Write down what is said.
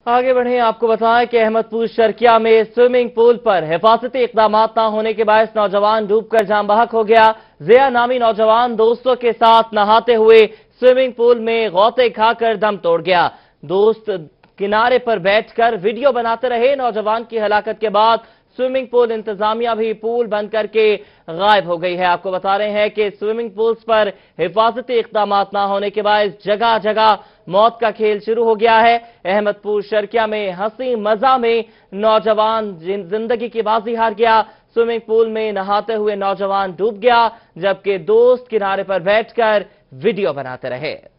आगे बढ़े, आपको बताएं कि अहमदपुर शर्किया में स्विमिंग पूल पर हिफाजती इकदाम न होने के बायस नौजवान डूबकर जाम बहक हो गया। जिया नामी नौजवान दोस्तों के साथ नहाते हुए स्विमिंग पूल में गौते खाकर दम तोड़ गया। दोस्त किनारे पर बैठकर वीडियो बनाते रहे। नौजवान की हलाकत के बाद स्विमिंग पूल इंतजामिया भी पूल बंद करके गायब हो गई है। आपको बता रहे हैं कि स्विमिंग पूल्स पर हिफाजती इकदाम न होने के बाद जगह जगह मौत का खेल शुरू हो गया है। अहमदपुर शर्किया में हंसी मजा में नौजवान जिंदगी की बाजी हार गया। स्विमिंग पूल में नहाते हुए नौजवान डूब गया, जबकि दोस्त किनारे पर बैठकर वीडियो बनाते रहे।